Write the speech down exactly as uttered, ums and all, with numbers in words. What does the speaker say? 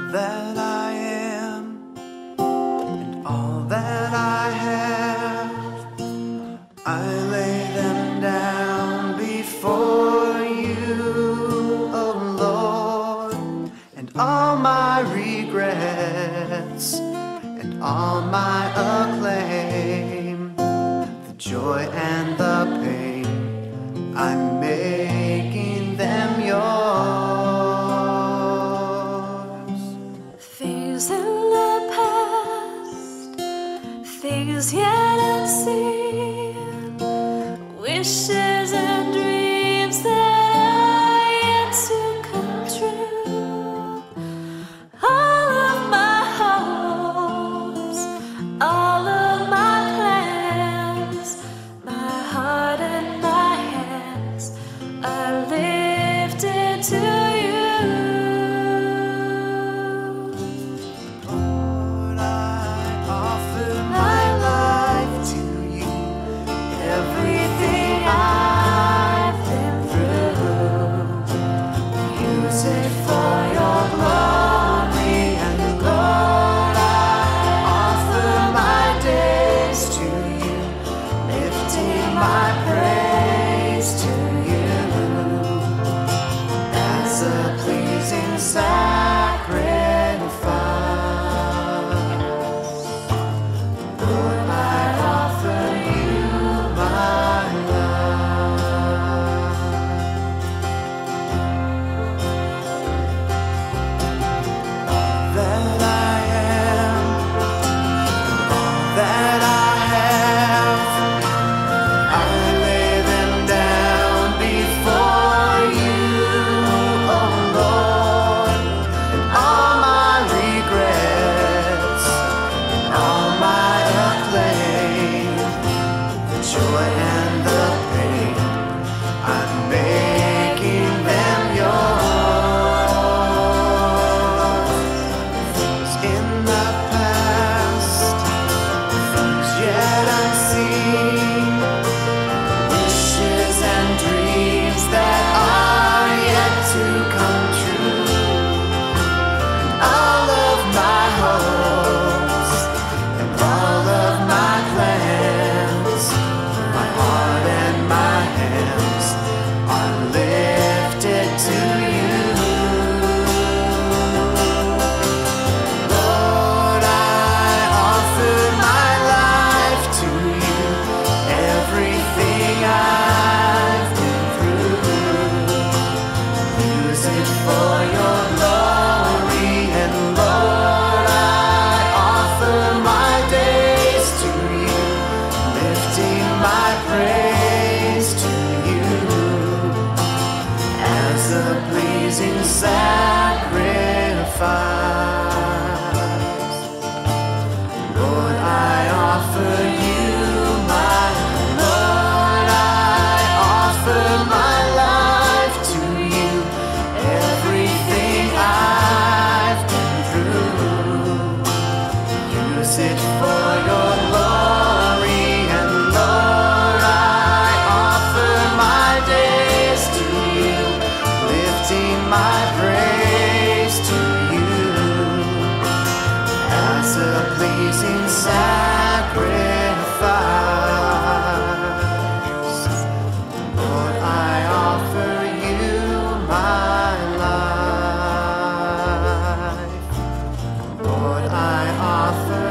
that I am and all that I have, I lay them down before you, oh Lord, and all my regrets and all my acclaim, the joy and the pain, I'm making them yours. Things in the past, things yet unseen, wishes and dreams that are yet to come true. All of my hopes, all of my plans, my heart and my hands are lifted to you. Lord, I offer my life to you, everything I've been through. Use it for your glory, and Lord, I offer my days to you, lifting my praise to you as a pleasing sacrifice. Lord, I offer you my life. That I am, that I have, I lay them down before you, oh Lord, and all my regrets and all my acclaim, the joy and the pain, I'm making them yours. Things in the past, things yet unseen, wishes and dreams that are yet to come true, and all of my hopes and all of my plans, my heart and my hands are lifted to you. Lord, I offer my life to you, everything I've been through. Use it for your glory, and Lord, I offer my days to you, lifting my praise to you as a pleasing sacrifice. Lord, I offer you my, Lord, I offer my life to you, everything I've been through. Use it for your glory, and Lord, I offer my days to you, lifting my praise to you as a pleasing sacrifice. Lord, I offer you my life. Lord, I offer